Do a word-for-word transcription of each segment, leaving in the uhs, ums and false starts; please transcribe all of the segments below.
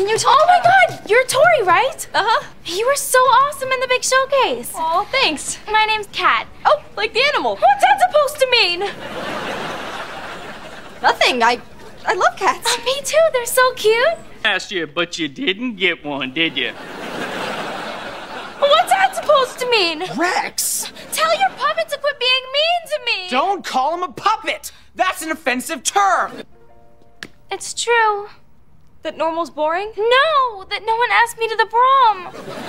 can you talk? Oh my God, you're Tori, right? Uh-huh. You were so awesome in the big showcase. Oh, thanks. My name's Cat. Oh, like the animal. What's that supposed to mean? Nothing. I, I love cats. Oh, me too. They're so cute. Asked you, but you didn't get one, did you? What's that supposed to mean? Rex! Tell your puppet to quit being mean to me. Don't call him a puppet. That's an offensive term. It's true. That normal's boring? No, that no one asked me to the prom.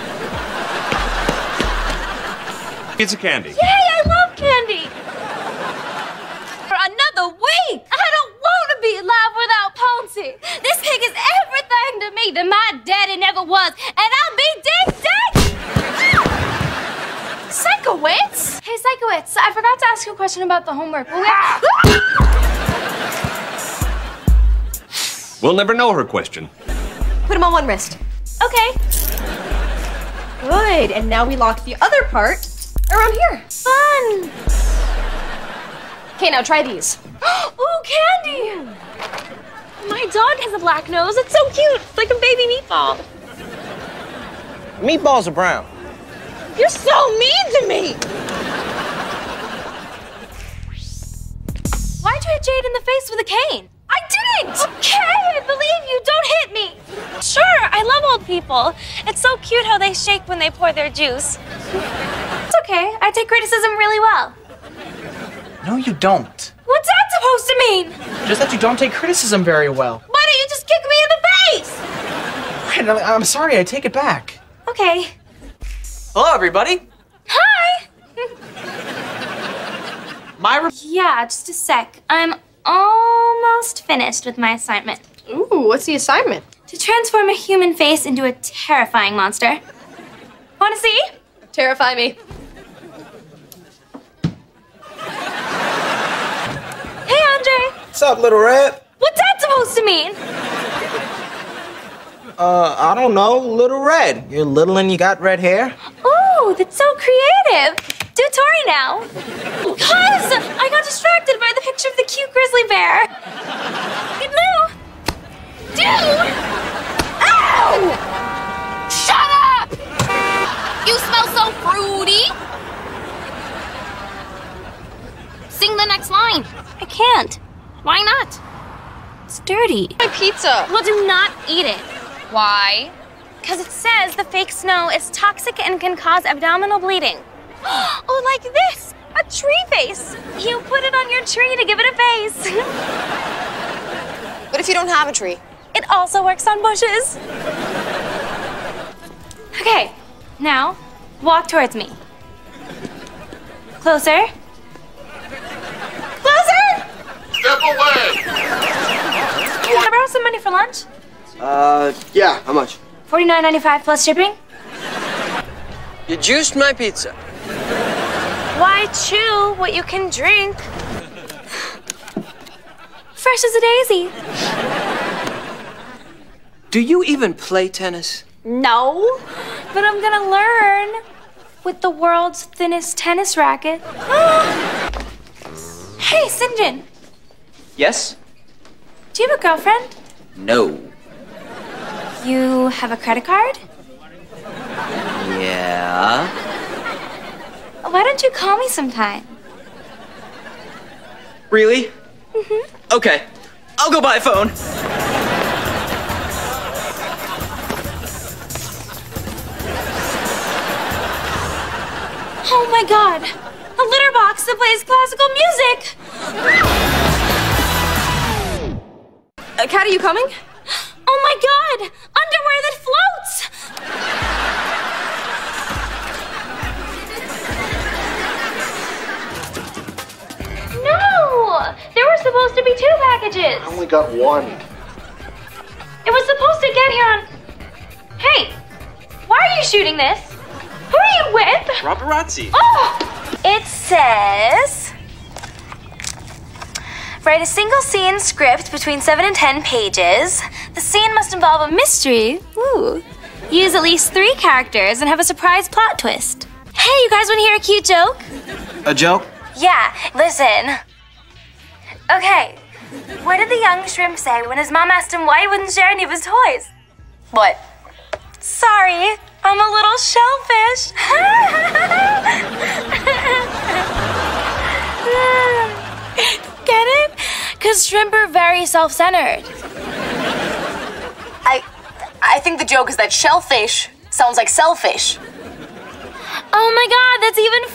Pizza candy. Yay, I love candy. For another week! I don't want to be alive without Ponzi. This pig is everything to me that my daddy never was, and I'll be dead, dead. Psychowitz? Hey, Psychowitz, I forgot to ask you a question about the homework. Will we have... We'll never know her question. Put him on one wrist. Okay. Good, and now we lock the other part around here. Fun. Okay, now try these. Ooh, candy. My dog has a black nose. It's so cute. It's like a baby meatball. Meatballs are brown. You're so mean to me. Why'd you hit Jade in the face with a cane? I didn't. Okay, I believe you. Don't hit me. Sure, I love old people. It's so cute how they shake when they pour their juice. It's okay. I take criticism really well. No, you don't. What's that supposed to mean? Just that you don't take criticism very well. Why don't you just kick me in the face? Right, I'm sorry, I take it back. Okay. Hello, everybody. Hi. My Yeah, just a sec. I'm almost finished with my assignment. Ooh, what's the assignment? To transform a human face into a terrifying monster. Want to see? Terrify me. Hey, Andre. What's up, little red? What's that supposed to mean? Uh, I don't know, little red. You're little and you got red hair? Ooh, that's so creative. Do Tori now. Cuz I got distracted by the picture of the cute grizzly bear. Get Lou. Dude! Ow! Shut up! You smell so fruity. Sing the next line. I can't. Why not? It's dirty. My pizza. Well, do not eat it. Why? Because it says the fake snow is toxic and can cause abdominal bleeding. Oh, like this. A tree face. You put it on your tree to give it a face. What if you don't have a tree? It also works on bushes. Okay, now walk towards me. Closer. Closer! Step away! Can I borrow some money for lunch? Uh, yeah, how much? forty-nine ninety-five plus shipping. You juiced my pizza. Why chew what you can drink? Fresh as a daisy. Do you even play tennis? No, but I'm gonna learn with the world's thinnest tennis racket. Hey, Sinjin, Yes? do you have a girlfriend? No. You have a credit card? Yeah? Why don't you call me sometime? Really? Mm-hmm. Okay. I'll go buy a phone. Oh my God, a litter box that plays classical music. Uh, Cat, are you coming? Oh my God, underwear that floats. No, there were supposed to be two packages. I only got one. It was supposed to get here on... Hey, why are you shooting this? Who are you with? Paparazzi. Oh! It says... Write a single scene script between seven and ten pages. The scene must involve a mystery. Ooh. Use at least three characters and have a surprise plot twist. Hey, you guys want to hear a cute joke? A joke? Yeah, listen. Okay, what did the young shrimp say when his mom asked him why he wouldn't share any of his toys? What? Sorry, I'm a little shellfish. Get it? Because shrimp are very self-centered. I, I think the joke is that shellfish sounds like selfish. Oh my god, that's even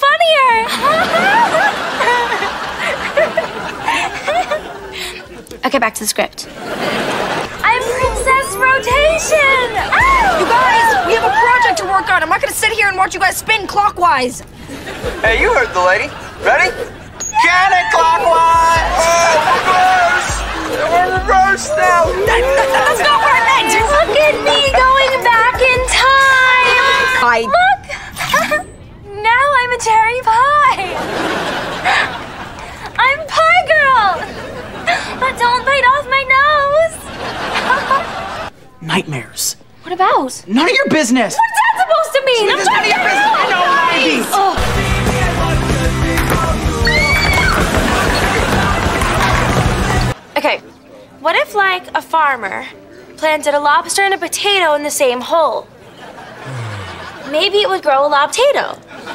funnier! Okay, back to the script. I'm Princess Rotation! Oh! You guys, we have a project to work on. I'm not gonna sit here and watch you guys spin clockwise. Hey, you heard the lady. Ready? Counterclockwise! Oh, reverse! We're reversed now! That, that, that's not what I meant! Look at me going back in time! I... Look! Now I'm a cherry pie! I'm Pie Girl! But don't bite off my nose! Nightmares. What about? None of your business. What's that supposed to mean? It's none of your business. I know, ladies. Oh. Okay, what if, like, a farmer planted a lobster and a potato in the same hole? Maybe it would grow a lobtato.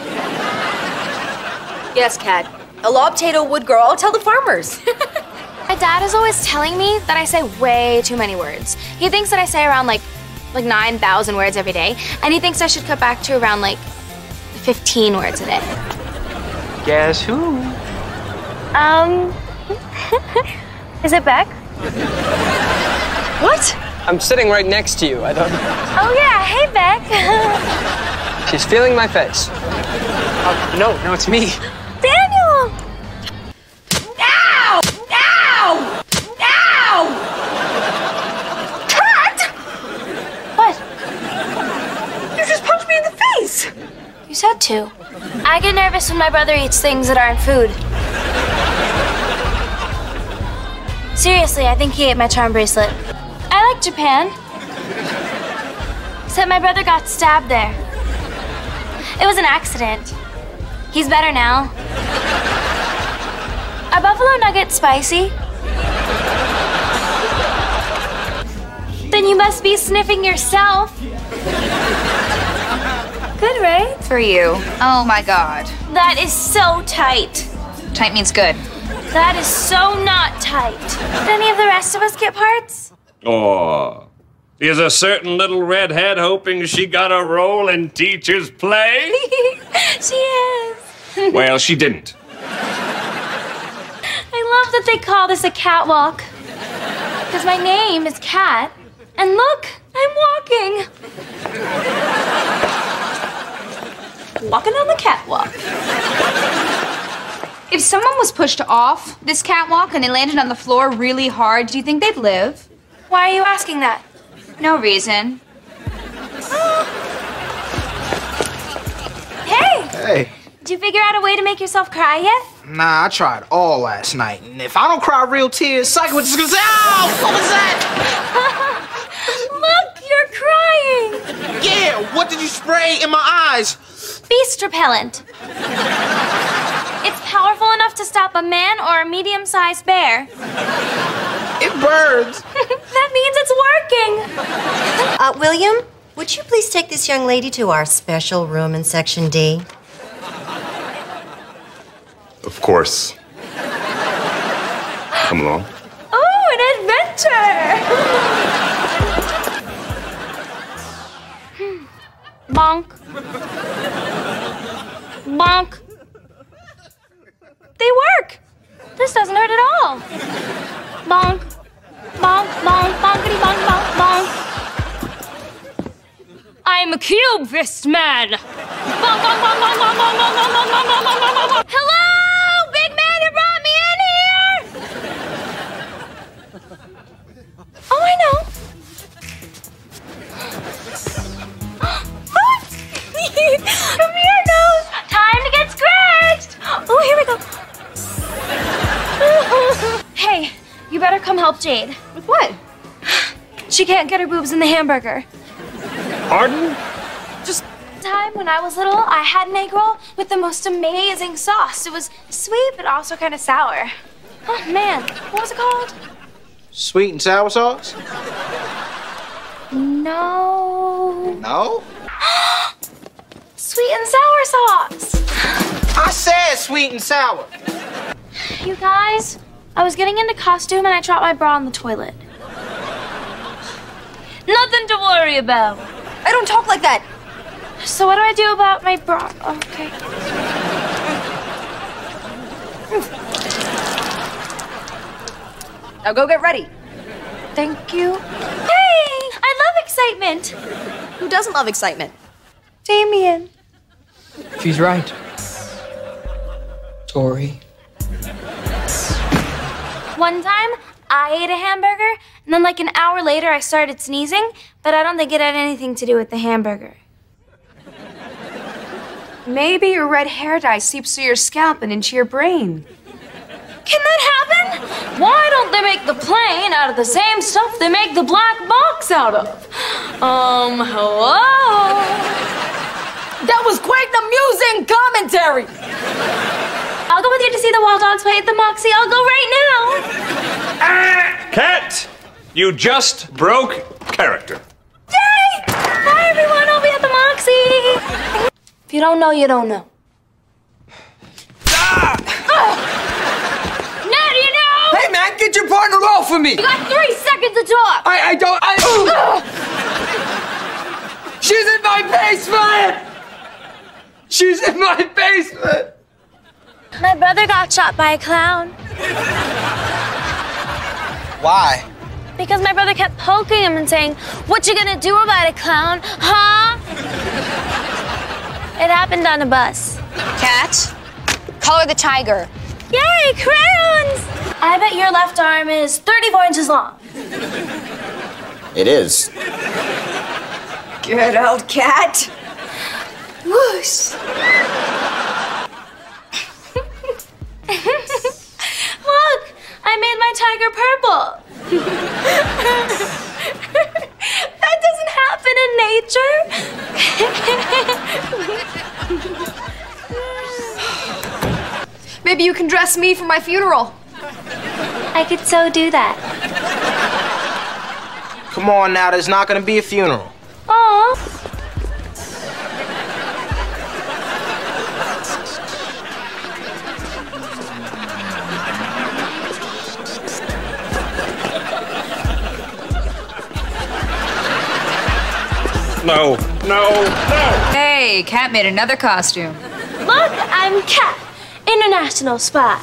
Yes, Cat. A lobtato would grow. I'll tell the farmers. My dad is always telling me that I say way too many words. He thinks that I say around, like, like nine thousand words every day, and he thinks I should cut back to around, like, fifteen words a day. Guess who? Um... Is it Beck? What? I'm sitting right next to you. I don't... Oh, yeah. Hey, Beck. She's feeling my face. Uh, no, no, it's me. Daniel! Ow! Ow! Ow! Cat! What? You just punched me in the face! You said to. I get nervous when my brother eats things that aren't food. Seriously, I think he ate my charm bracelet. I like Japan. Except my brother got stabbed there. It was an accident. He's better now. Are buffalo nuggets spicy? Then you must be sniffing yourself. Good, right? For you. Oh my god. That is so tight. Tight means good. That is so not tight. Did any of the rest of us get parts? Oh, is a certain little redhead hoping she got a role in Teacher's Play? She is. Well, she didn't. I love that they call this a catwalk. Because my name is Cat. And look, I'm walking. Walking on the catwalk. If someone was pushed off this catwalk and they landed on the floor really hard, do you think they'd live? Why are you asking that? No reason. Hey! Hey. Did you figure out a way to make yourself cry yet? Nah, I tried all last night. And if I don't cry real tears, Psycho is just gonna say, "Ow! What was that?" Look, you're crying! Yeah, what did you spray in my eyes? Beast repellent. It's powerful enough to stop a man or a medium-sized bear. It burns. That means it's working. Uh, William, would you please take this young lady to our special room in Section D? Of course. Come along. Oh, an adventure! Bonk. Bonk. They work. This doesn't hurt at all. Bonk. Bonk, bonk, bonkity bonk, bonk, bonk. I'm a cube fist man. Bonk, bonk, bonk, bonk, bonk, bonk, bonk, bonk, bonk, bonk, bonk, bonk, bonk, bonk. Hello, big man who brought me in here. Oh, I know. Come here, nose. Time to get scratched. Oh, here we go. Hey, you better come help Jade. With what? She can't get her boobs in the hamburger. Pardon? Just time when I was little, I had an egg roll with the most amazing sauce. It was sweet, but also kind of sour. Oh, man. What was it called? Sweet and sour sauce? Mm. No. No? Sweet and sour sauce. I said sweet and sour. You guys, I was getting into costume and I dropped my bra in the toilet. Nothing to worry about. I don't talk like that. So what do I do about my bra? Okay. Now go get ready. Thank you. Hey, I love excitement. Who doesn't love excitement? Damien. She's right. Tori. One time, I ate a hamburger, and then like an hour later, I started sneezing, but I don't think it had anything to do with the hamburger. Maybe your red hair dye seeps through your scalp and into your brain. Can that happen? Why don't they make the plane out of the same stuff they make the black box out of? Um, hello? That was quite an amusing commentary. I'll go with you to see the Wild Dogs play at the Moxie. I'll go right now. Cat, you just broke character. Yay! Bye, everyone. I'll be at the Moxie. If you don't know, you don't know. Ah! Oh. Now do you know? Hey, man, get your partner off of me. You got three seconds to talk. I, I don't, I... She's in my basement! She's in my basement! My brother got shot by a clown. Why? Because my brother kept poking him and saying, "What you gonna do about it, clown? Huh?" It happened on a bus. Cat, color the tiger. Yay, crayons! I bet your left arm is thirty-four inches long. It is. Good old cat. Whoosh. Look, I made my tiger purple. That doesn't happen in nature. Maybe you can dress me for my funeral. I could so do that. Come on now, there's not gonna be a funeral. Aw. No, no, no! Hey, Cat made another costume. Look, I'm Cat, international spy.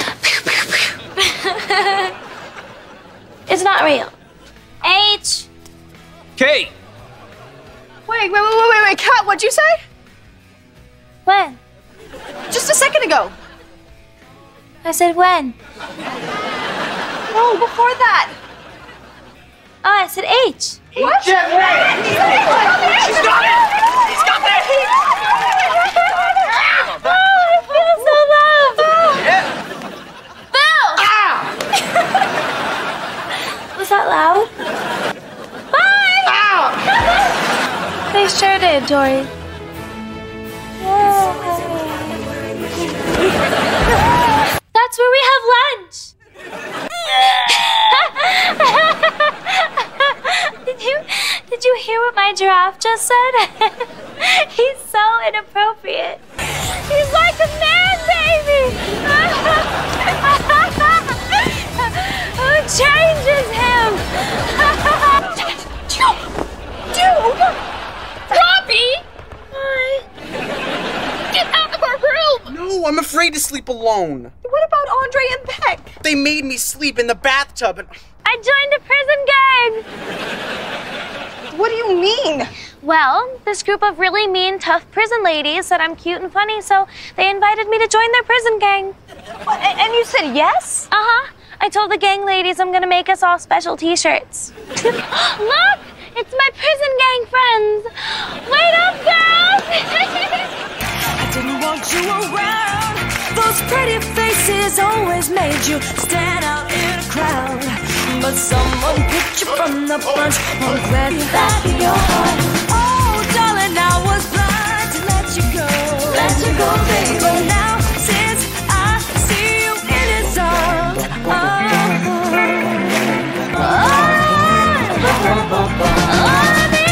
It's not real. H. Kate! Wait, wait, wait, wait, wait, wait, Cat, what'd you say? When? Just a second ago. I said when. No, before that. Oh, I said H. What? She's got it! She's got it! Oh, I feel so loved. Yeah. Bill! Ah! Was that loud? Bye! Ah! They sure did, Tori. That's where we have lunch. Did you did you hear what my giraffe just said? He's so inappropriate. He's like a man baby. Who changes him? Dude! Robbie! Hi. Get out of our room! No, I'm afraid to sleep alone. What about Andre and Beck? They made me sleep in the bathtub and... I joined a prison gang. What do you mean? Well, this group of really mean, tough prison ladies said I'm cute and funny, so they invited me to join their prison gang. And you said yes? Uh-huh. I told the gang ladies I'm gonna make us all special t-shirts. Look! It's my prison gang friends! Wait up, girls! I didn't want you around. Those pretty faces always made you stand out in a crowd. But someone picked you from the bunch. I'm glad you back in your heart. Oh, darling, I was blind to let you go. Let you go, baby. But now, since I see you in his arms, oh, oh, oh, oh, oh, oh, oh, oh,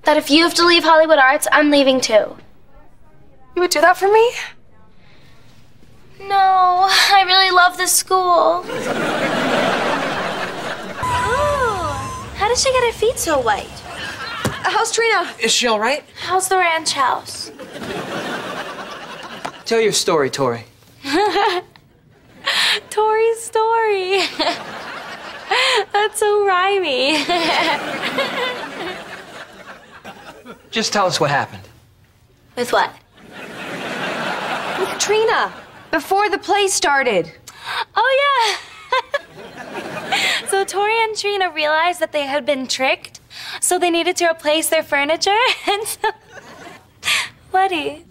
that if you have to leave Hollywood Arts, I'm leaving too. You would do that for me? No, I really love this school. Oh, how did she get her feet so white? How's Trina? Is she all right? How's the ranch house? Tell your story, Tori. Tori's story. That's so rhymey. Just tell us what happened. With what? With Trina. Before the play started. Oh, yeah. So Tori and Trina realized that they had been tricked, so they needed to replace their furniture, and so... Buddy.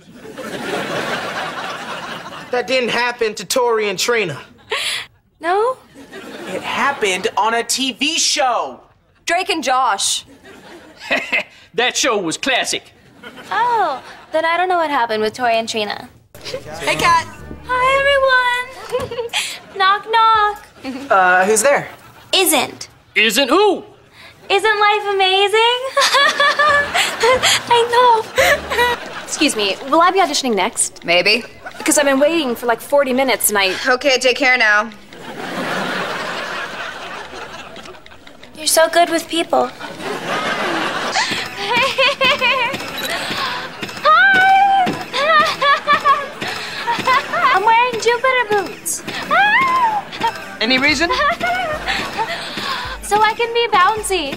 That didn't happen to Tori and Trina. No? It happened on a T V show. Drake and Josh. That show was classic. Oh, then I don't know what happened with Tori and Trina. Hey, Kat. Hi, everyone. Knock, knock. Uh, who's there? Isn't. Isn't who? Isn't life amazing? I know. Excuse me, will I be auditioning next? Maybe. Because I've been waiting for like forty minutes and I... Okay, take care now. You're so good with people. Hi! I'm wearing Jupiter boots. Any reason? So I can be bouncy.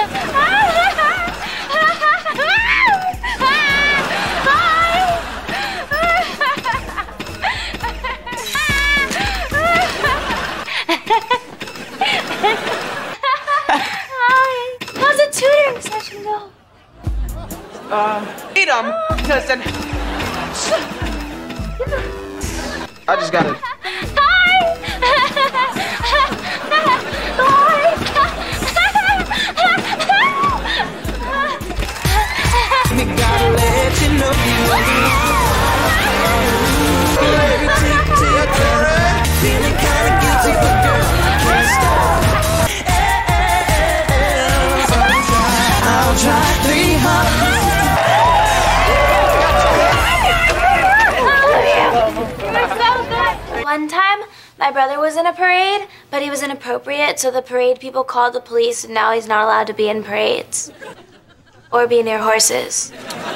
How's the tutoring session go? Uh, eat 'em, because then... I just gotta... Me gotta let you know you baby, take, take, take. Feeling kinda guilty, but girl, can't stop. I'll try three hard. One time, my brother was in a parade, but he was inappropriate, so the parade people called the police, and now he's not allowed to be in parades. Or be near horses.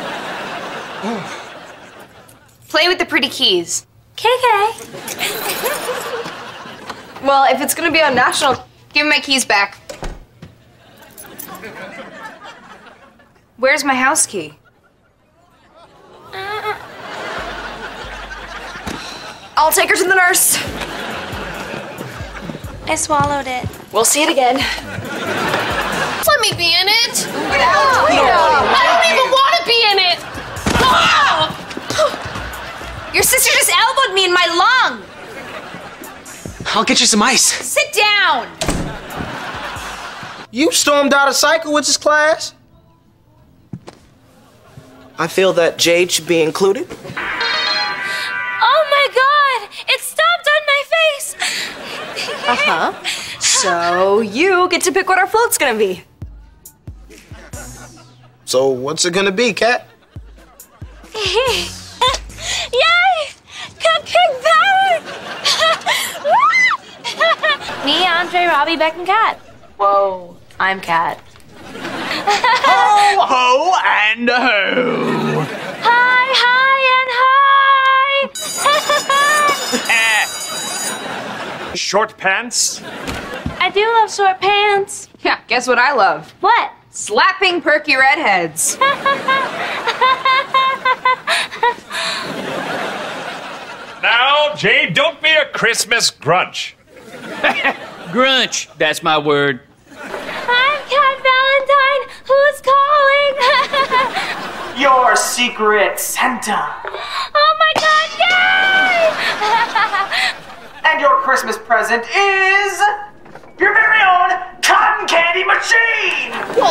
Play with the pretty keys. K K. Well, if it's gonna be on national, give me my keys back. Where's my house key? Uh, I'll take her to the nurse. I swallowed it. We'll see it again. Let me be in it. No, I don't even want to be in it. Ah! Your sister just elbowed me in my lung. I'll get you some ice. Sit down. You stormed out of Psychowitch's class? I feel that Jade should be included. Oh my god! It stopped on my face! Uh-huh. So you get to pick what our float's gonna be. So what's it gonna be, Kat? Yay! Cupcake power! Me, Andre, Robbie, Beck, and Kat. Whoa, I'm Kat. Ho, ho, and ho. Hi, hi, and hi! Short pants? I do love short pants. Yeah, guess what I love? What? Slapping perky redheads. Now, Jade, don't be a Christmas grunch. Grunch, that's my word. I'm Cat Valentine. Who's calling? Your secret Santa. Oh my god, yay! And your Christmas present is your very own cotton candy machine.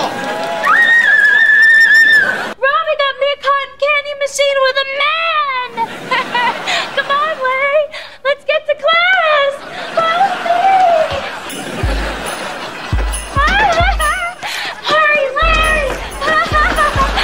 Robbie got me a cotton candy machine with a man! Come on, Larry! Let's get to class! Follow me! Hurry, Larry!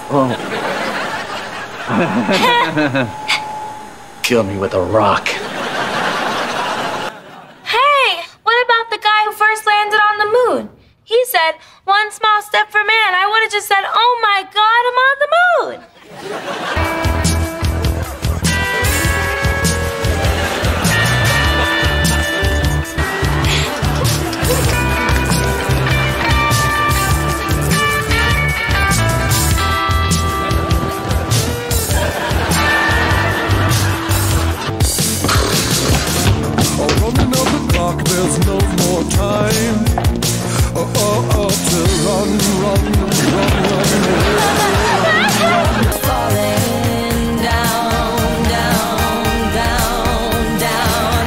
Oh. Kill me with a rock. Hey, what about the guy who first landed on the moon? He said, one small step for man. I would have just said, oh my God, I'm on the moon. Running up the clock, there's no more time. Oh, oh, oh, to run, run, run, run, run. Falling down, down, down, down.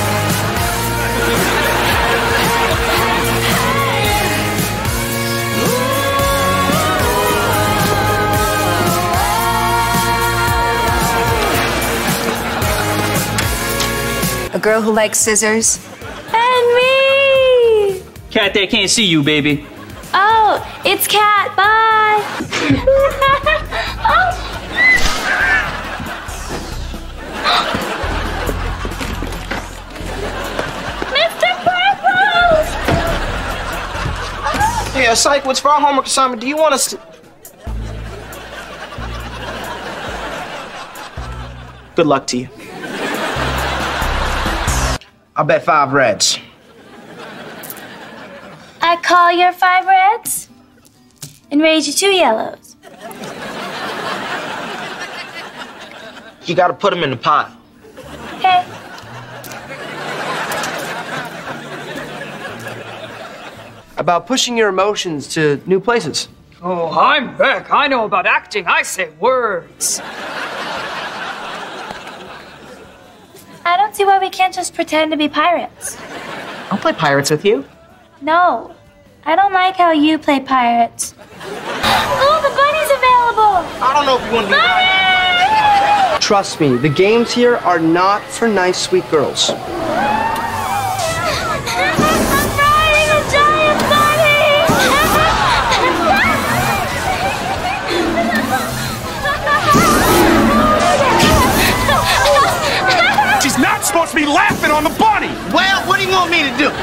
A girl who likes scissors. And me! Cat, they can't see you, baby. Oh, it's Cat. Bye. Oh. Mister Purple! Yeah, Psych, what's for our homework assignment? Do you want us to... Good luck to you. I bet five reds. I call your five reds and raise you two yellows. You gotta put them in the pot. Okay. About pushing your emotions to new places. Oh, I'm Beck. I know about acting. I say words. I don't see why we can't just pretend to be pirates. I'll play pirates with you. No, I don't like how you play pirates. Oh, the bunny's available! I don't know if you want to be Bunny! Trust me, the games here are not for nice, sweet girls. I'm riding a giant bunny! She's not supposed to be laughing on the bunny! Well, what do you want me to do?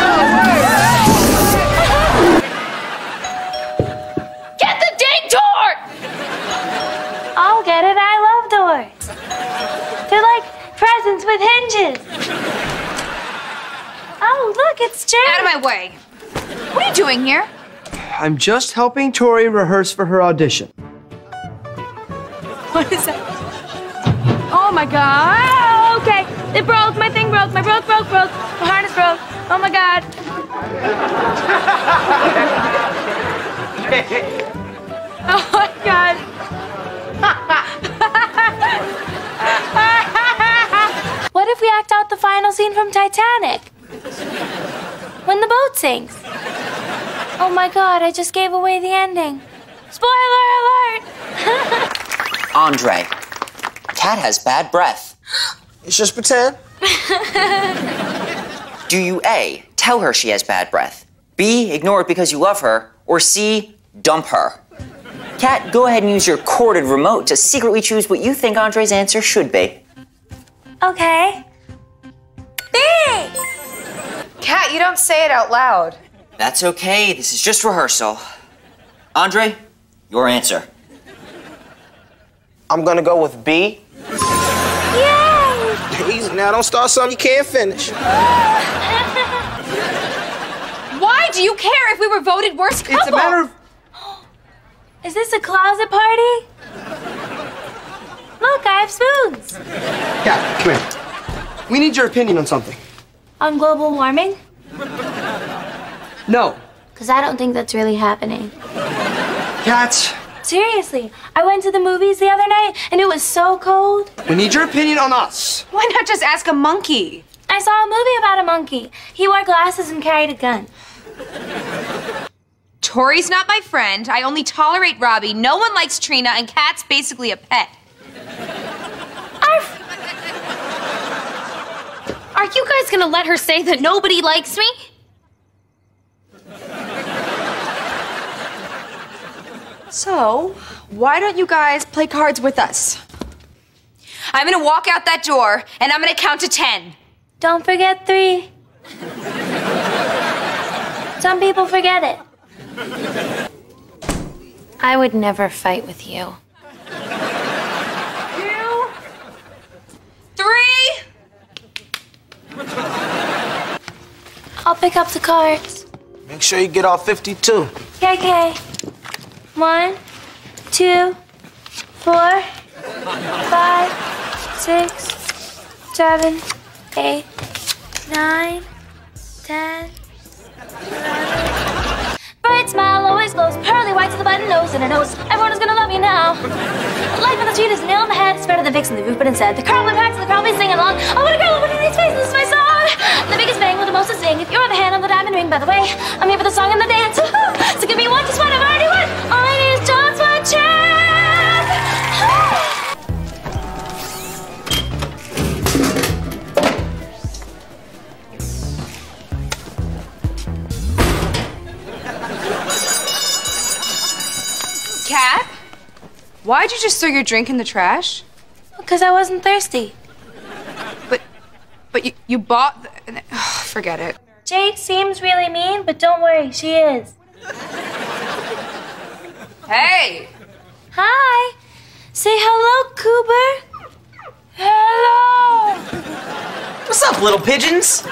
Get the dang door! I'll get it. I love doors. They're like presents with hinges. Oh, look, it's Jade. Out of my way. What are you doing here? I'm just helping Tori rehearse for her audition. What is that? Oh my God. Oh, okay. It broke. My thing broke. My broke, broke, broke. My harness broke. Oh my God. Oh my God. What if we act out the final scene from Titanic? When the boat sinks. Oh my God, I just gave away the ending. Spoiler alert! Andre, Cat has bad breath. It's just pretend. Do you A, tell her she has bad breath, B, ignore it because you love her, or C, dump her? Cat, go ahead and use your corded remote to secretly choose what you think Andre's answer should be. Okay. B! Cat, you don't say it out loud. That's okay, this is just rehearsal. Andre, your answer. I'm gonna go with B. Yay! Easy now, don't start something you can't finish. Why do you care if we were voted worst couple? It's a matter of... Is this a closet party? Look, I have spoons. Cat, come here. We need your opinion on something. On global warming? No. Because I don't think that's really happening. Cat. Seriously, I went to the movies the other night and it was so cold. We need your opinion on us. Why not just ask a monkey? I saw a movie about a monkey. He wore glasses and carried a gun. Tori's not my friend. I only tolerate Robbie. No one likes Trina, and Cat's basically a pet. Arf. Are you guys gonna let her say that nobody likes me? So, why don't you guys play cards with us? I'm gonna walk out that door, and I'm gonna count to ten. Don't forget three. Some people forget it. I would never fight with you. Two. Three. I'll pick up the cards. Make sure you get all fifty-two. Okay, okay. One, two, four, five, six, seven, eight, nine, ten, eleven. Bright smile always glows, pearly whites with a button nose and a nose. Everyone is gonna love you now. Life in the street is a nail in the head. It's better than fixing the roof, but instead the curly packs and the curly singing along. Oh, what a girl, what a nice face, this is my song. The biggest bang with the most to sing. If you're the hand on the diamond ring, by the way, I'm here for the song and the dance. So give me one, just one, I've already won. All I need is just one chance. Cat? Why'd you just throw your drink in the trash? Because I wasn't thirsty. But, but you, you bought the, oh, forget it. Jade seems really mean, but don't worry, she is. Hey! Hi! Say hello, Cooper. Hello! What's up, little pigeons?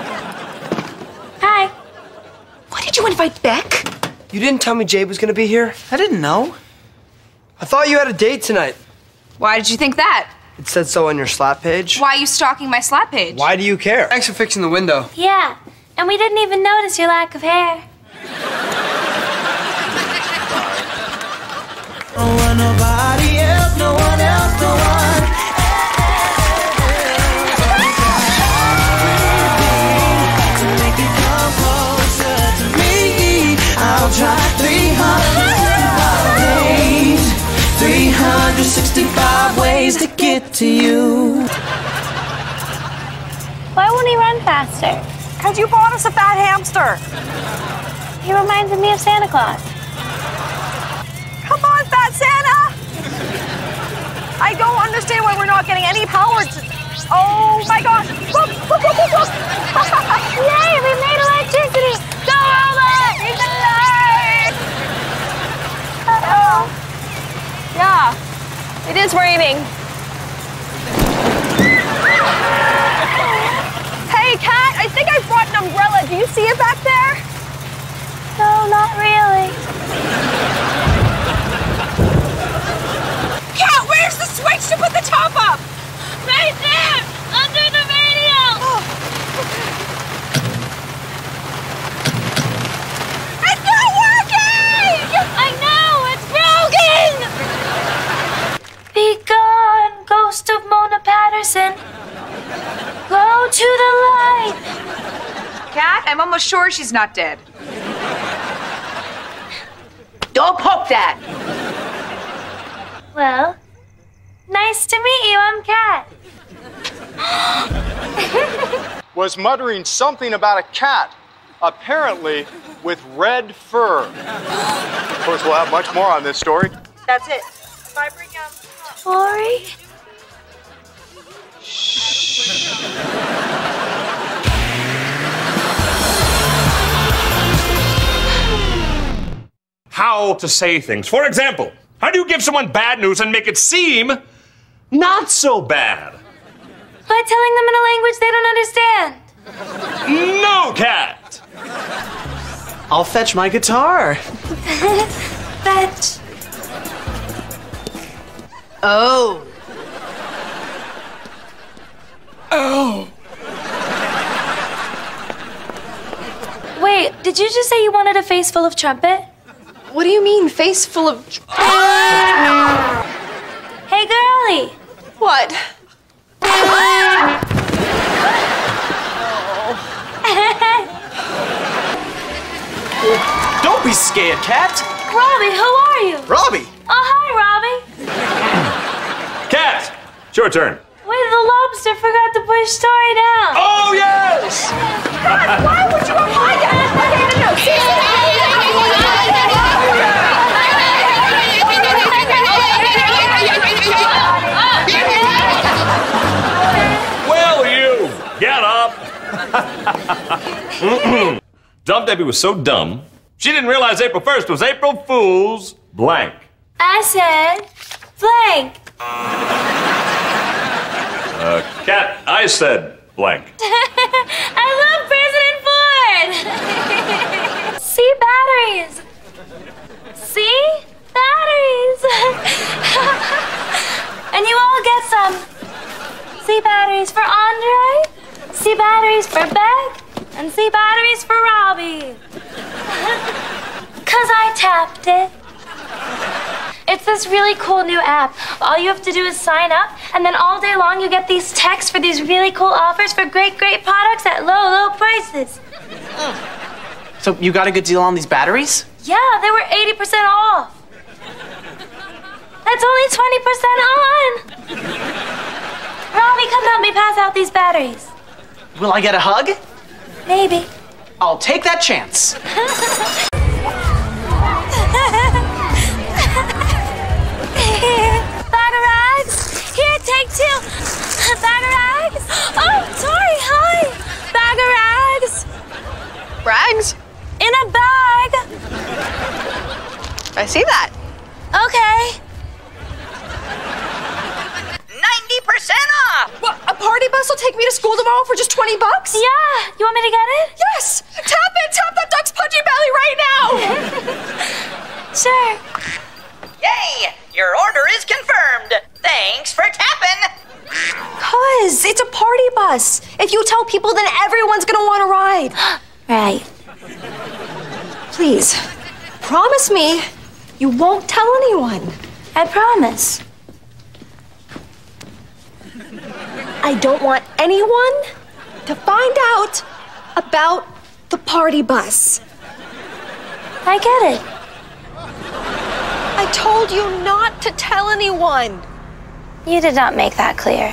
Hi. Why did you invite Beck? You didn't tell me Jade was gonna be here? I didn't know. I thought you had a date tonight. Why did you think that? It said so on your slap page. Why are you stalking my slap page? Why do you care? Thanks for fixing the window. Yeah, and we didn't even notice your lack of hair. No one, nobody else, no one else, no one. To make you come closer to me, I'll try three hundred sixty-five days, three hundred sixty-five ways to get to you. Why won't he run faster? Because you bought us a fat hamster. He reminds me of Santa Claus. Come on, Fat Santa! I don't understand why we're not getting any power to... Oh my gosh! Whoop, whoop, whoop, whoop, whoop. Yay, we made electricity! Go, Robert! He's alive! Uh-oh. Yeah, it is raining. Hey, Kat, I think I brought an umbrella. Do you see it back there? No, not really. Kat, where's the switch to put the top up? Right there! Under the radio! Oh. It's not working! I know! It's broken! Be gone, ghost of Mona Patterson. Go to the light. Cat, I'm almost sure she's not dead. Don't poke that! Well, nice to meet you. I'm Kat. Was muttering something about a cat, apparently with red fur. Of course, we'll have much more on this story. That's it. Bye, Brigham. Tori? How to say things. For example, how do you give someone bad news and make it seem not so bad? By telling them in a language they don't understand. No, Cat! I'll fetch my guitar. Fetch. Oh. Oh. Wait, did you just say you wanted a face full of trumpet? What do you mean, face full of... Hey, girlie. What? Don't be scared, Cat. Robbie, who are you? Robbie. Oh, hi, Robbie. Cat, it's your turn. Wait, the lobster forgot to push Tori down. Oh, yes! God, why would you remind us? Okay, no, no, seriously. Dumb Debbie was so dumb, she didn't realize April first was April Fool's blank. I said blank. Uh, Cat, I said blank. I love President Ford. See batteries. See batteries. And you all get some. See batteries for Andre. See batteries for Beck. And see batteries for Robbie. Cause I tapped it. It's this really cool new app. All you have to do is sign up, and then all day long you get these texts for these really cool offers for great, great products at low, low prices. So you got a good deal on these batteries? Yeah, they were eighty percent off. That's only twenty percent on. Robbie, come help me pass out these batteries. Will I get a hug? Maybe. I'll take that chance. Bag of rags? Here, take two. Bag of rags? Oh, Tori, hi. Bag of rags. Rags? In a bag. I see that. Okay. ninety percent off! What, a party bus will take me to school tomorrow for just twenty bucks? Yeah. You want me to get it? Yes! Tap it! Tap that duck's pudgy belly right now! Sure. Yay! Your order is confirmed. Thanks for tapping. Cuz, it's a party bus. If you tell people, then everyone's gonna want to ride. Right. Please, promise me you won't tell anyone. I promise. I don't want anyone to find out about the party bus. I get it. I told you not to tell anyone. You did not make that clear.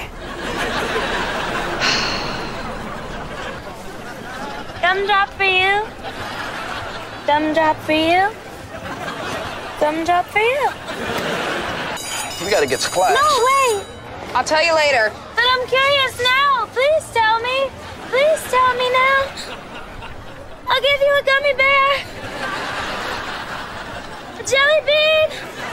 Gumdrop for you. Gumdrop for you. Gumdrop for you. We gotta get splashed. No, wait. I'll tell you later. But I'm curious now. Please tell me. Please tell me now. I'll give you a gummy bear. A jelly bean.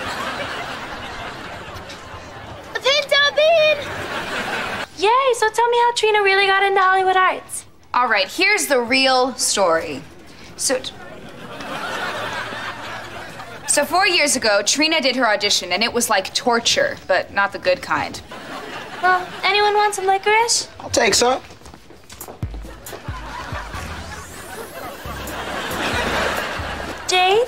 A pinto bean. Yay, so tell me how Trina really got into Hollywood Arts. All right, here's the real story. So, so four years ago, Trina did her audition, and it was like torture, but not the good kind. Well, anyone want some licorice? I'll take some. Jade?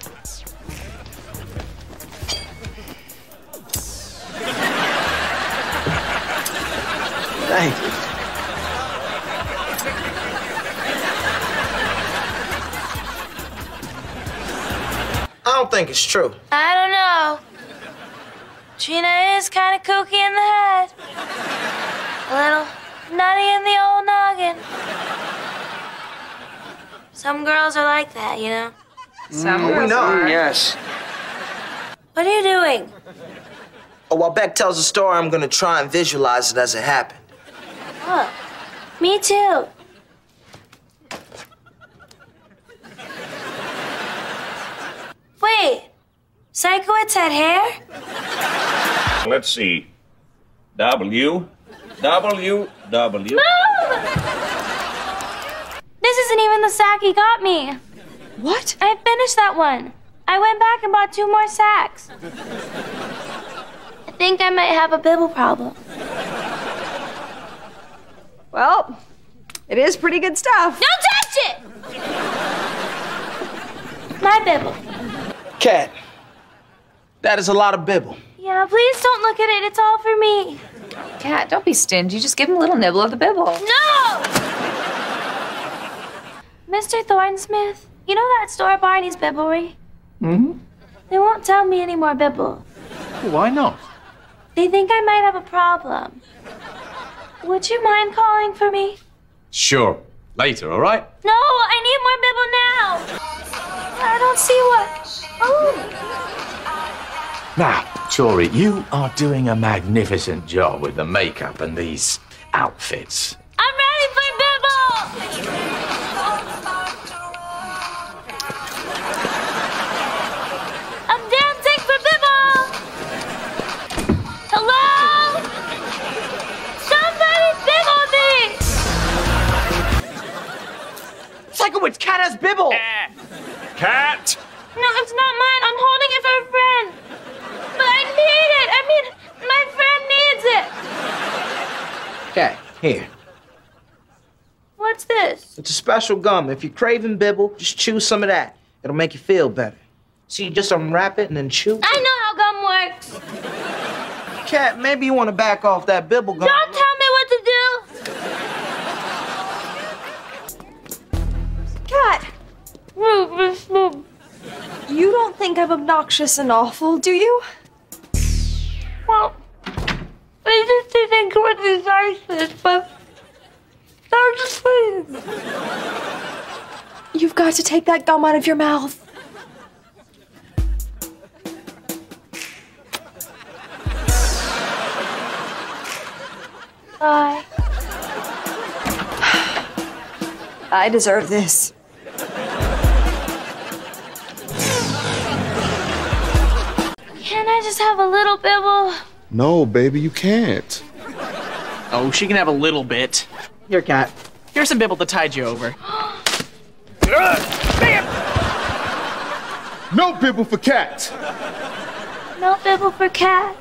Thank you. I don't think it's true. I don't know. Trina is kind of kooky in the head. A little nutty in the old noggin. Some girls are like that, you know? Some Mm, we girls know. are. Yes. What are you doing? Oh, while Beck tells the story, I'm gonna try and visualize it as it happened. Oh, me too. Wait, Psychowitz had hair? Let's see. W. W. W. Move! This isn't even the sack he got me. What? I finished that one. I went back and bought two more sacks. I think I might have a bibble problem. Well, it is pretty good stuff. Don't touch it! My bibble. Cat, that is a lot of bibble. Yeah, please don't look at it. It's all for me. Cat, don't be stingy. Just give him a little nibble of the bibble. No! Mister Thornsmith, you know that store Barney's Bibblery? Mm-hmm. They won't tell me any more bibble. Why not? They think I might have a problem. Would you mind calling for me? Sure. Later, all right? No, I need more bibble now. I don't see what. Oh. Now, Tori, you are doing a magnificent job with the makeup and these outfits. I'm ready for bibble. Cat, here. What's this? It's a special gum. If you're craving bibble, just chew some of that. It'll make you feel better. So you just unwrap it and then chew. I know how gum works. Cat, maybe you want to back off that bibble gum. Don't tell me what to do. Cat. You don't think I'm obnoxious and awful, do you? Well, I just didn't think it was as nice, but they're just please. You've got to take that gum out of your mouth. Bye. I deserve this. Can't I just have a little bibble? No, baby, you can't. Oh, she can have a little bit. Here, Cat. Here's some bibble to tide you over. No bibble for Cat. No bibble for Cat.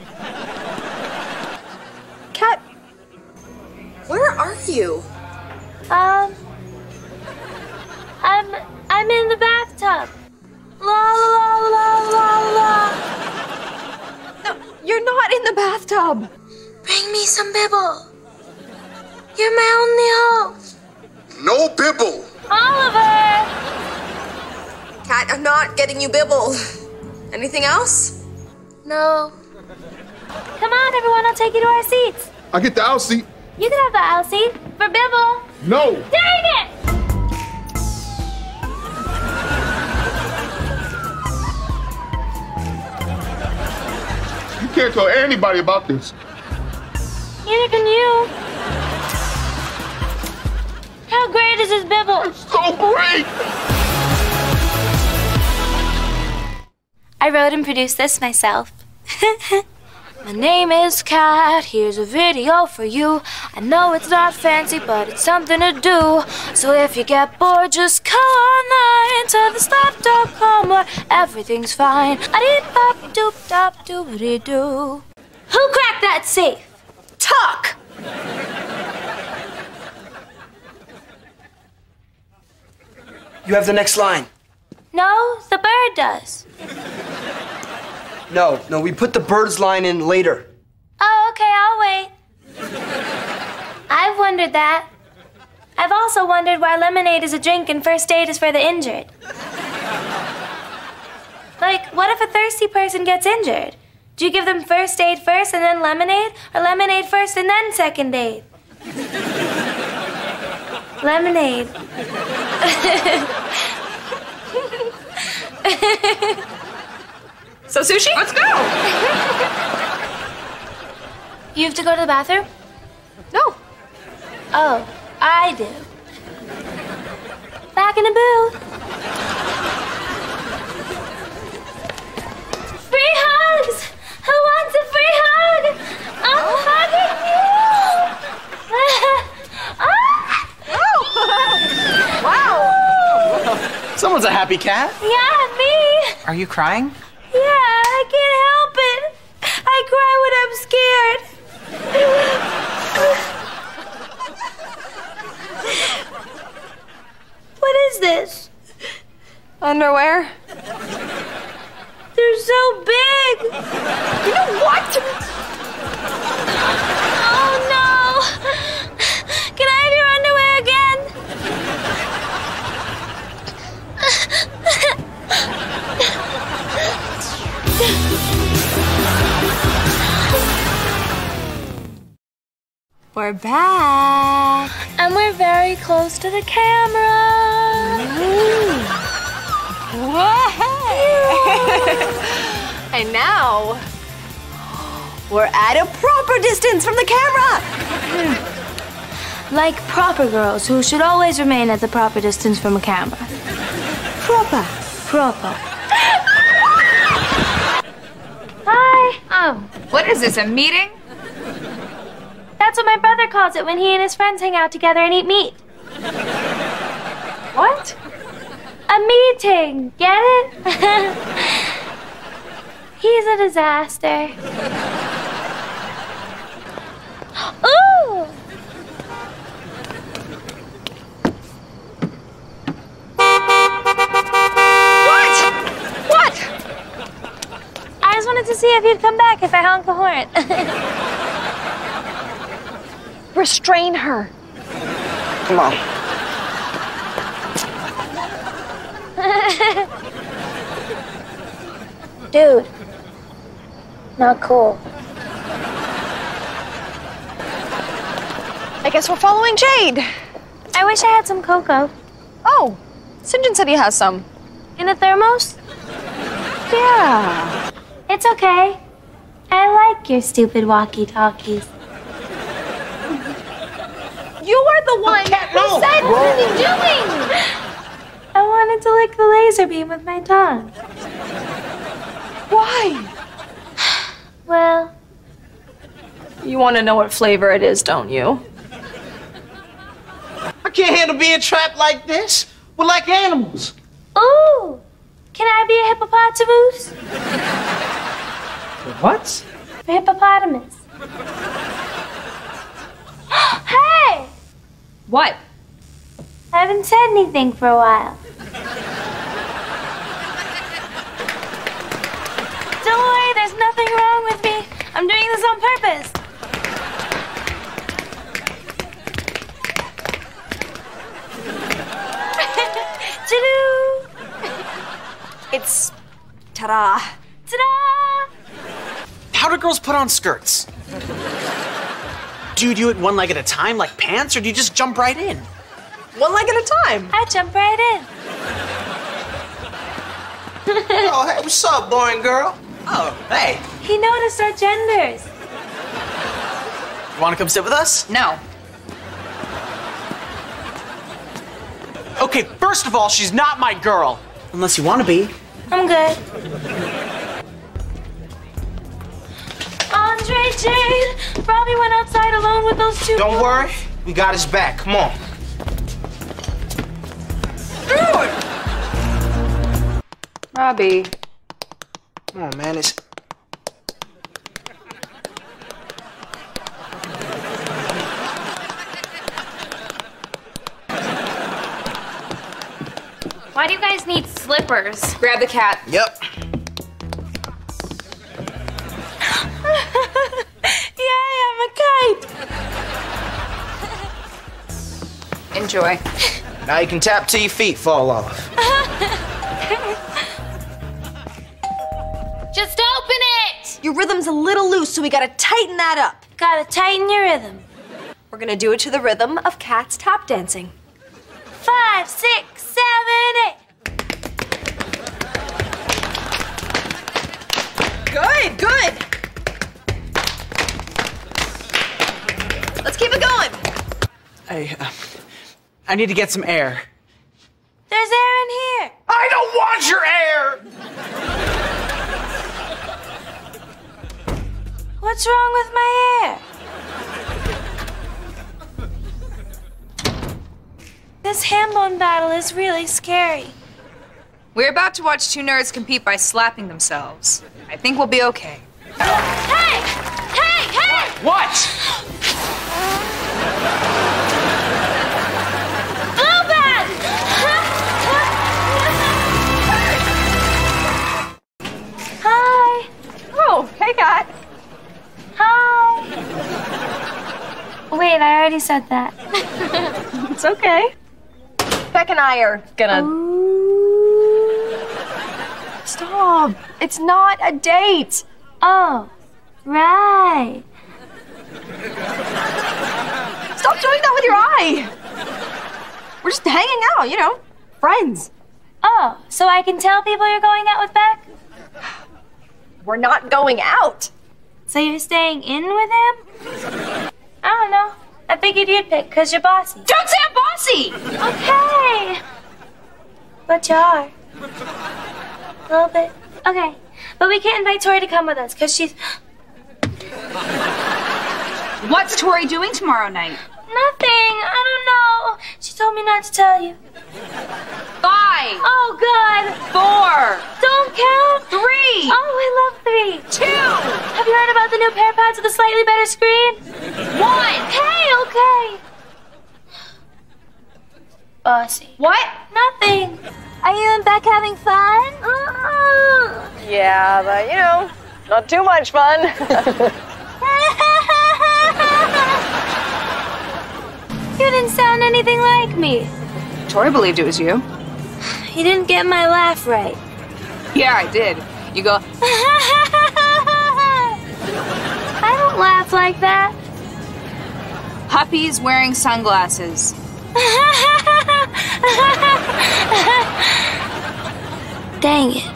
Cat, where are you? Um, I'm I'm in the bathtub. La la la la la. No, you're not in the bathtub. Bring me some bibble. You're my only hope. No bibble. Oliver! Cat, I'm not getting you bibble. Anything else? No. Come on, everyone, I'll take you to our seats. I get the out seat. You can have the aisle seat for bibble. No. Dang it! You can't tell anybody about this. Neither can you. How great is this bibble? It's so great! I wrote and produced this myself. My name is Cat, here's a video for you. I know it's not fancy, but it's something to do. So if you get bored, just go online to the stop dot com where everything's fine. A-dee-bop-doop-dop-doop-dee-doo. Who cracked that safe? Talk! You have the next line. No, the bird does. No, no, we put the bird's line in later. Oh, okay, I'll wait. I've wondered that. I've also wondered why lemonade is a drink and first aid is for the injured. Like, what if a thirsty person gets injured? Do you give them first aid first and then lemonade? Or lemonade first and then second aid? Lemonade. So, Sushi, let's go! You have to go to the bathroom? No. Oh, I do. Back in the booth. Free hugs! Who wants a free hug? I'm oh. Wow! hugging you! Someone's a happy cat. Yeah, me! Are you crying? Yeah, I can't help it. I cry when I'm scared. What is this? Underwear? They're so big. You know what? Oh no! Can I have your underwear again? We're back. And we're very close to the camera. And now, we're at a proper distance from the camera. Like proper girls who should always remain at the proper distance from a camera. Proper. Proper. Hi. Oh, what is this, a meeting? That's what my brother calls it when he and his friends hang out together and eat meat. What? A meeting. Get it? He's a disaster. Ooh! wanted to see if you'd come back if I honk the horn. Restrain her. Come on. Dude. Not cool. I guess we're following Jade. I wish I had some cocoa. Oh, St. John said he has some. In a thermos? Yeah. It's okay. I like your stupid walkie-talkies. You are the one cat, who no. said, what are you doing? I wanted to lick the laser beam with my tongue. Why? Well... You want to know what flavor it is, don't you? I can't handle being trapped like this. We're like animals. Ooh! Can I be a hippopotamus? What? A hippopotamus. Hey! What? I haven't said anything for a while. Don't worry, there's nothing wrong with me. I'm doing this on purpose. Ta-doo! It's ta-da. Ta-da! How do girls put on skirts? Do you do it one leg at a time like pants, or do you just jump right in? One leg at a time. I jump right in. Oh, hey, what's up, boring girl? Oh, hey. He noticed our genders. You want to come sit with us? No. Okay, first of all, she's not my girl. Unless you want to be. I'm good. Andre, Jade, Robbie went outside alone with those two. Don't worry, we got his back. Come on. Robbie. Come on, man. It's... Why do you guys need slippers? Grab the cat. Yep. Yay, I'm a kite. Enjoy. Now you can tap till your feet fall off. Just open it! Your rhythm's a little loose, so we gotta tighten that up. Gotta tighten your rhythm. We're gonna do it to the rhythm of Cat's tap dancing. Five, six, seven, eight. Good, good. Let's keep it going. Hey, uh, I need to get some air. There's air in here. I don't want your air! What's wrong with my hair? This hand bone battle is really scary. We're about to watch two nerds compete by slapping themselves. I think we'll be okay. Hey! Hey! Hey! What? Blue bag! Hi. Oh, hey, Cat. Hi. Wait, I already said that. It's okay. Beck and I are gonna... Ooh. Stop. It's not a date. Oh, right. Stop doing that with your eye. We're just hanging out, you know, friends. Oh, so I can tell people you're going out with Beck? We're not going out. So you're staying in with him? I don't know. I figured you'd pick because you're bossy. Don't say I'm bossy! Okay. But you are. A little bit. Okay. But we can't invite Tori to come with us because she's... What's Tori doing tomorrow night? Nothing. I don't know. She told me not to tell you. Five. Oh, God. Four. Don't count. Three. Oh, I love three. Two. Have you heard about the new PowerPods with a slightly better screen? One. Hey, okay. Bossy. What? Nothing. Are you and Beck having fun? Uh-uh. Yeah, but, you know, Not too much fun. You didn't sound anything like me. Tori believed it was you. You didn't get my laugh right. Yeah, I did. You go, I don't laugh like that. Puppy's wearing sunglasses. Dang it.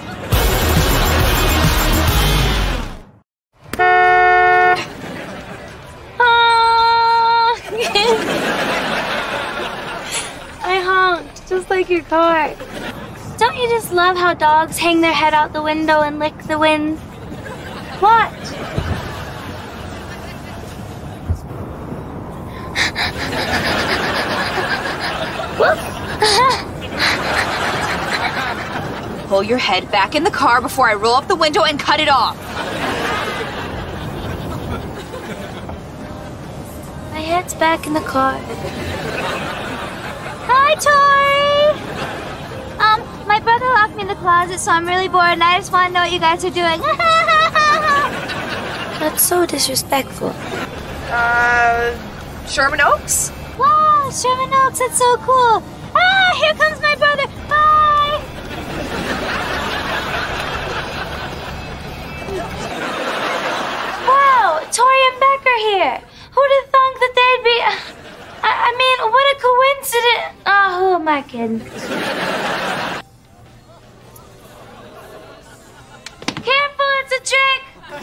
I honked, just like your car. Don't you just love how dogs hang their head out the window and lick the wind? Watch. pull your head back in the car before I roll up the window and cut it off. My head's back in the car. Hi, Tori! Um, my brother locked me in the closet, so I'm really bored, and I just want to know what you guys are doing. That's so disrespectful. Uh, Sherman Oaks? Wow, Sherman Oaks, that's so cool. Ah, here comes my brother. Bye! Wow, Tori and Beck are here. Who'd have thunk that they'd be... I, I mean, what a coincidence. Oh, who am I kidding? Careful, it's a trick.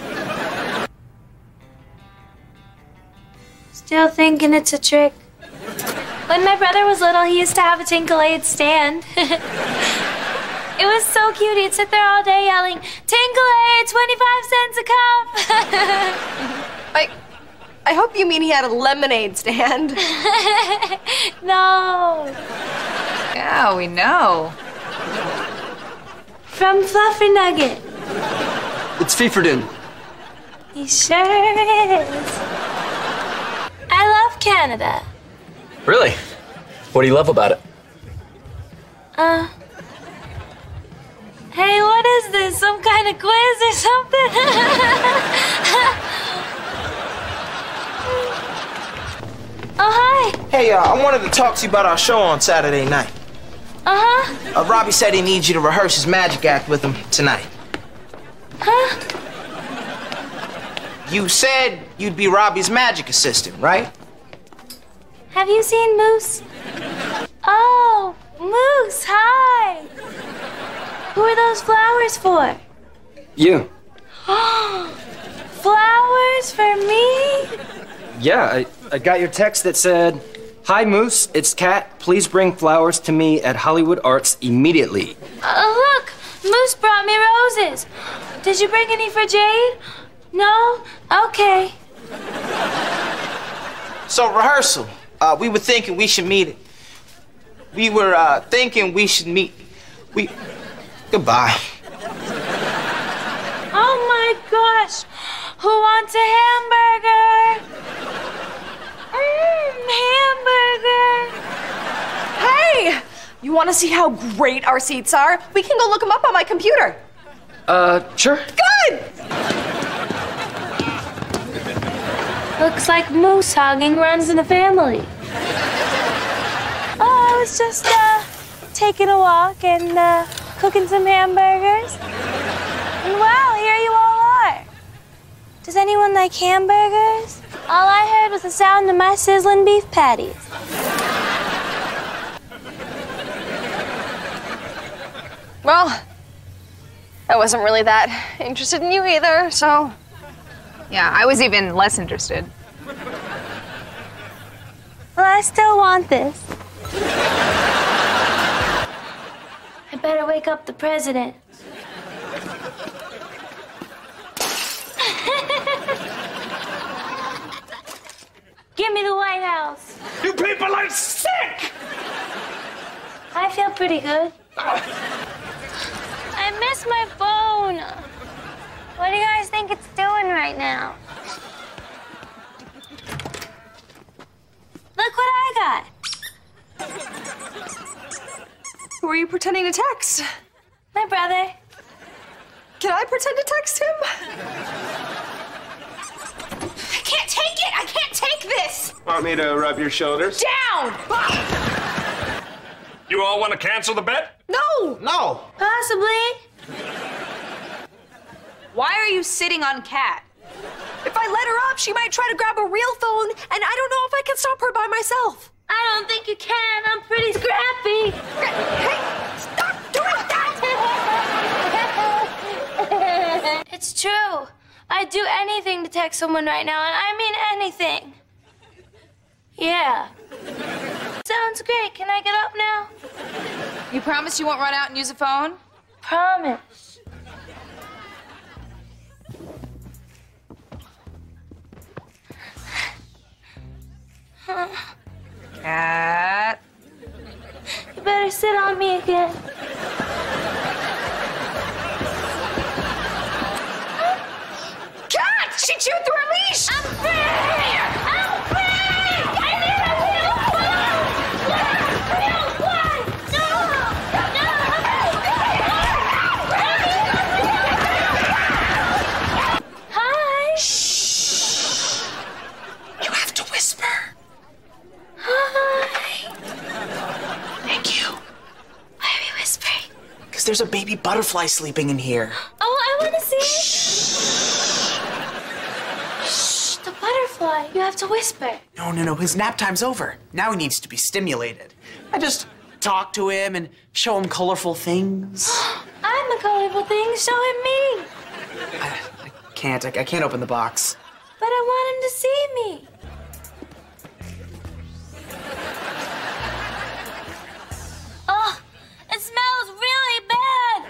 Still thinking it's a trick. When my brother was little, he used to have a Tinkleade stand. It was so cute. He'd sit there all day yelling, Tinkleade, twenty-five cents a cup. I, I hope you mean he had a lemonade stand. No. Yeah, we know. From Fluffy Nugget. It's Feeferdin. He sure is. I love Canada. Really? What do you love about it? Uh. Hey, what is this? Some kind of quiz or something? Oh, hi. Hey, uh, I wanted to talk to you about our show on Saturday night. Uh-huh. Uh, Robbie said he needs you to rehearse his magic act with him tonight. Huh? You said you'd be Robbie's magic assistant, right? Have you seen Moose? Oh, Moose, hi. Who are those flowers for? You. Flowers for me? Yeah, I, I got your text that said, Hi, Moose, it's Kat. Please bring flowers to me at Hollywood Arts immediately. Uh, look, Moose brought me roses. Did you bring any for Jade? No? Okay. So, rehearsal. Uh, we were thinking we should meet. We were uh, thinking we should meet. We. Goodbye. Oh my gosh! Who wants a hamburger? Mmm, hamburger. Hey! You want to see how great our seats are? We can go look them up on my computer. Uh, sure. Good! Looks like moose hogging runs in the family. Oh, I was just, uh, taking a walk and, uh, cooking some hamburgers. And wow, here you all are. Does anyone like hamburgers? All I heard was the sound of my sizzling beef patties. Well, I wasn't really that interested in you either, so... Yeah, I was even less interested. Well, I still want this. I better wake up the president. Give me the White House. You people are sick! I feel pretty good. I miss my phone. What do you guys think it's doing right now? Look what I got. Who are you pretending to text? My brother. can I pretend to text him? I can't take it! I can't take this! Want me to rub your shoulders? Down! You all want to cancel the bet? No! No! Possibly. Why are you sitting on Cat? If I let her up, she might try to grab a real phone, and I don't know if I can stop her by myself. I don't think you can. I'm pretty scrappy. Hey, stop doing that! It's true. I'd do anything to text someone right now, and I mean anything. Yeah. Sounds great. Can I get up now? You promise you won't run out and use a phone? Promise. Cat. You better sit on me again. Cat! She chewed through her leash! I'm free! I'm free! I need a real one! Real one! No! No! Hi! Shh. You have to whisper. Hi! Thank you. Why are we whispering? Because there's a baby butterfly sleeping in here. Oh, I want to see it. Shh, the butterfly. You have to whisper. No, no, no. His nap time's over. Now he needs to be stimulated. I just talk to him and show him colorful things. I'm the colorful thing. Show him me. I, I can't. I, I can't open the box. But I want him to see me. Oh, it smells really bad.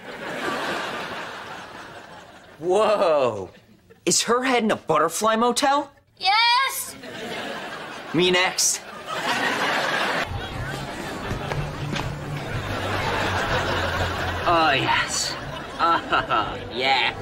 Whoa. Is her head in a butterfly motel? Yes. Me next. Oh, yes. Uh, yeah.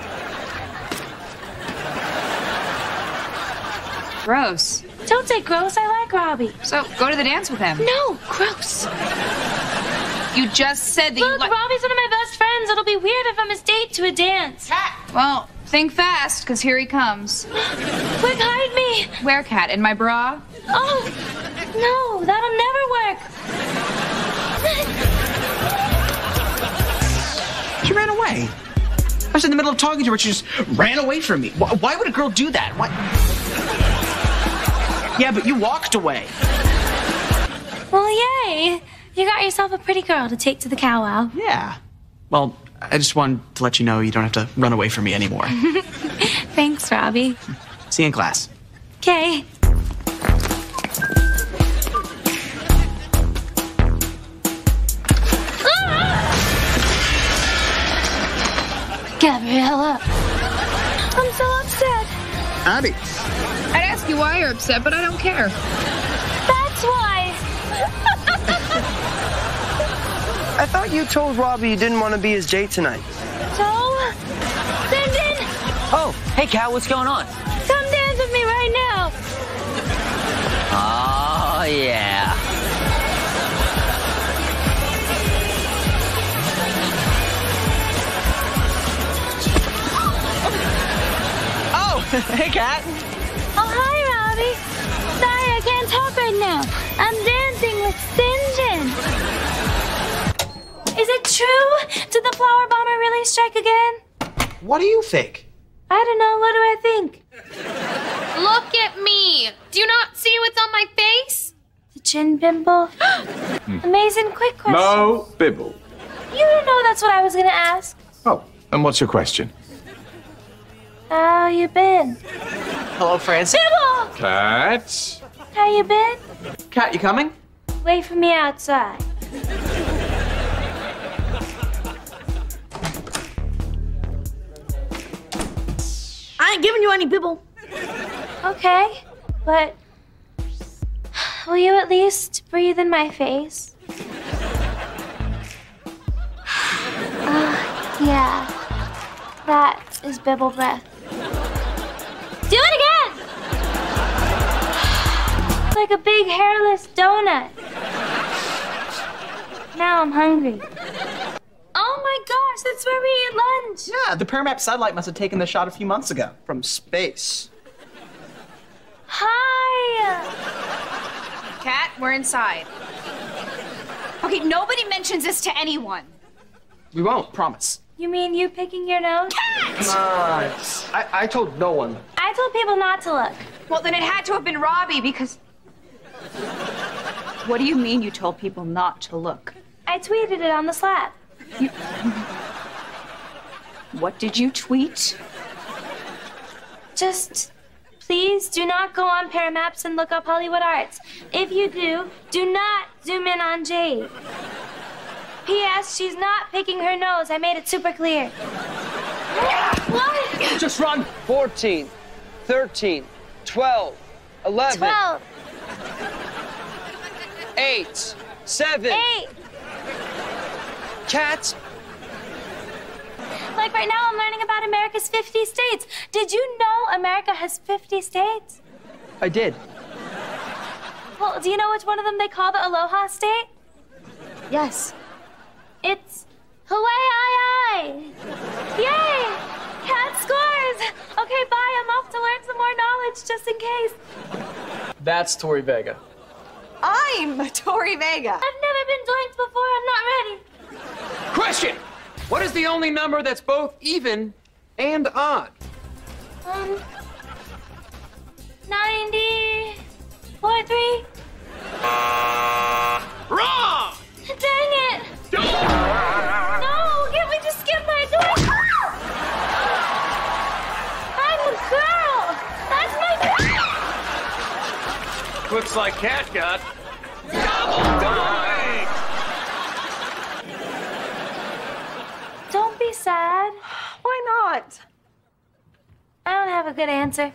Gross. Don't say gross. I like Robbie. So, go to the dance with him. No, gross. You just said that Look, you like... Robbie's one of my best friends. It'll be weird if I'm his date to a dance. Well, think fast, because here he comes. Quick, hide me. Where, Cat? In my bra? Oh, no, that'll never work. She ran away. I was in the middle of talking to her. She just ran away from me. Why, why would a girl do that? Why? Yeah, but you walked away. Well, yay. You got yourself a pretty girl to take to the cow-wow. Yeah. Well, I just wanted to let you know you don't have to run away from me anymore. Thanks, Robbie. See you in class. Okay. Gabriella. I'm so upset. Abby. I'd ask you why you're upset, but I don't care. That's why. I thought you told Robbie you didn't want to be his date tonight. So? Then, then. Oh, hey, Cat, what's going on? Come dance with me right now. Oh, yeah. Oh, hey, Cat. Oh, hi, Robbie. Sorry, I can't talk right now. I'm dancing with St. John. Is it true? Did the flower bomber really strike again? What do you think? I don't know. What do I think? Look at me. Do you not see what's on my face? The chin pimple? Amazing quick question. No bibble. You don't know that's what I was going to ask. Oh, and what's your question? How you been? Hello, Francis. Bibble! Cat? How you been? Cat, you coming? Wait for me outside. I ain't giving you any bibble. Okay, but will you at least breathe in my face? Uh, yeah, that is bibble breath. Do it again! Like a big hairless donut. Now I'm hungry. Oh my gosh, that's where we eat lunch. Yeah, the Paramap satellite must have taken the shot a few months ago. From space. Hi. Cat, we're inside. Okay, nobody mentions this to anyone. We won't, promise. You mean you picking your nose? Come on. I, I told no one. I told people not to look. Well, then it had to have been Robbie because... What do you mean you told people not to look? I tweeted it on the slab. You... What did you tweet? Just, please do not go on Paramaps and look up Hollywood Arts. If you do, do not zoom in on Jade. P S She's not picking her nose. I made it super clear. What? Just run. fourteen, thirteen, twelve, eleven. twelve. eight, seven. eight. Cat. Like right now I'm learning about America's fifty states. Did you know America has fifty states? I did. Well, do you know which one of them they call the Aloha State? Yes. It's Hawaii. Yay! Cat scores! Okay, bye. I'm off to learn some more knowledge just in case. That's Tori Vega. I'm Tori Vega. I've never been doinked before. I'm not ready. Question! What is the only number that's both even and odd? Um, ninety point three. Wrong! Dang it! No! Can't we just skip my doink? I'm a girl. That's my girl. Looks like Cat got double doink! Don't be sad. Why not? I don't have a good answer.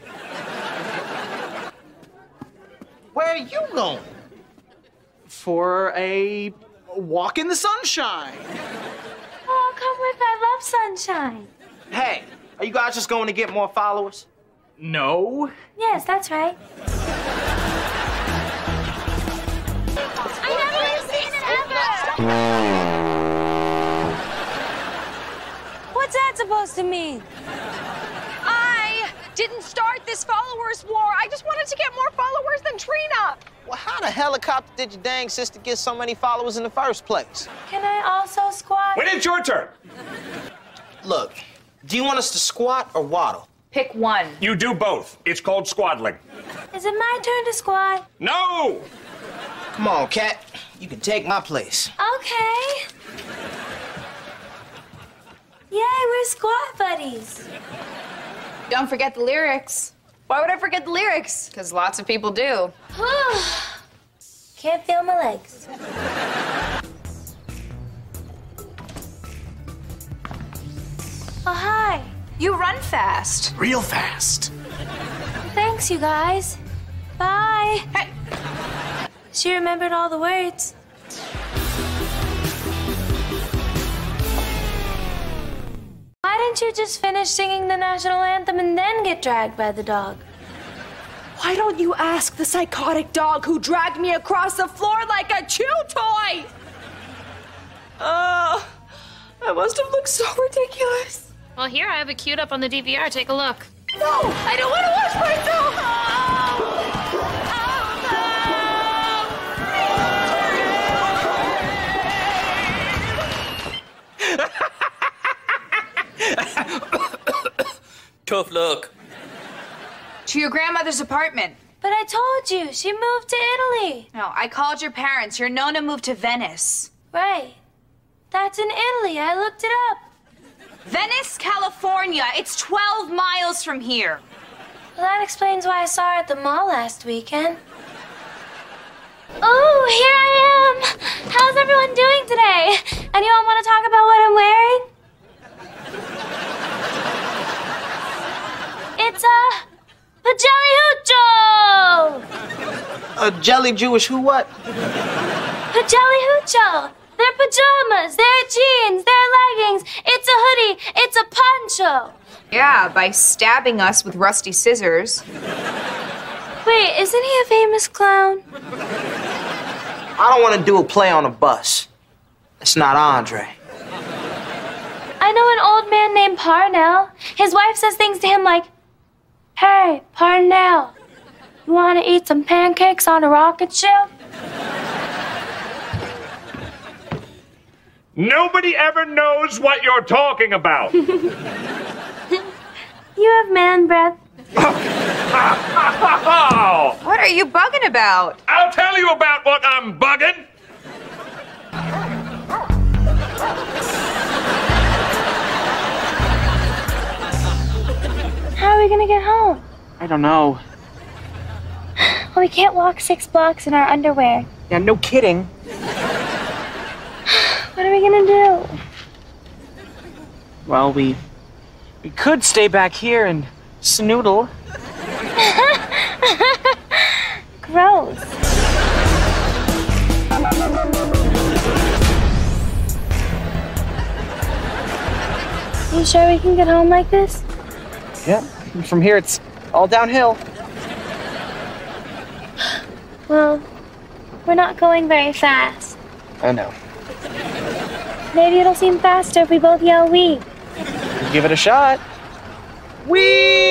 Where are you going? For a walk in the sunshine. Oh, come with. I love sunshine. Hey, are you guys just going to get more followers? No. Yes, that's right. I never have seen it ever. What's that supposed to mean? I didn't start this followers war. I just wanted to get more followers than Trina. Well, how the helicopter did your dang sister get so many followers in the first place? Can I also squat? When it's your turn. Look, do you want us to squat or waddle? Pick one. You do both. It's called squaddling. Is it my turn to squat? No! Come on, Cat. You can take my place. Okay. Yay, we're squat buddies. Don't forget the lyrics. Why would I forget the lyrics? Because lots of people do. Can't feel my legs. Oh, hi. You run fast. Real fast. Thanks, you guys. Bye. Hey. She remembered all the words. Why didn't you just finish singing the national anthem and then get dragged by the dog? Why don't you ask the psychotic dog who dragged me across the floor like a chew toy? Uh, I must have looked so ridiculous. Well, here I have it queued up on the D V R. Take a look. No, I don't want to watch myself. Tough luck. To your grandmother's apartment. But I told you, she moved to Italy. No, I called your parents. Your Nona moved to Venice. Right. That's in Italy. I looked it up. Venice, California. It's twelve miles from here. Well, that explains why I saw her at the mall last weekend. Oh, here I am. How's everyone doing today? Anyone want to talk about what I'm wearing? It's a pajelly-hoocho! A jelly Jewish who what? Pajelly-hoocho! They're pajamas, they're jeans, they're leggings, it's a hoodie, it's a poncho. Yeah, by stabbing us with rusty scissors. Wait, isn't he a famous clown? I don't want to do a play on a bus. It's not Andre. I know an old man named Parnell. His wife says things to him like, "Hey, Parnell, you want to eat some pancakes on a rocket ship?" Nobody ever knows what you're talking about. You have man breath. What are you bugging about? I'll tell you about what I'm bugging. How are we gonna get home? I don't know. Well, we can't walk six blocks in our underwear. Yeah, no kidding. What are we gonna do? Well, we we could stay back here and snoodle. Gross. You sure we can get home like this? Yep. From here, it's all downhill. Well, we're not going very fast. I know. Maybe it'll seem faster if we both yell "wee." Give it a shot. Wee!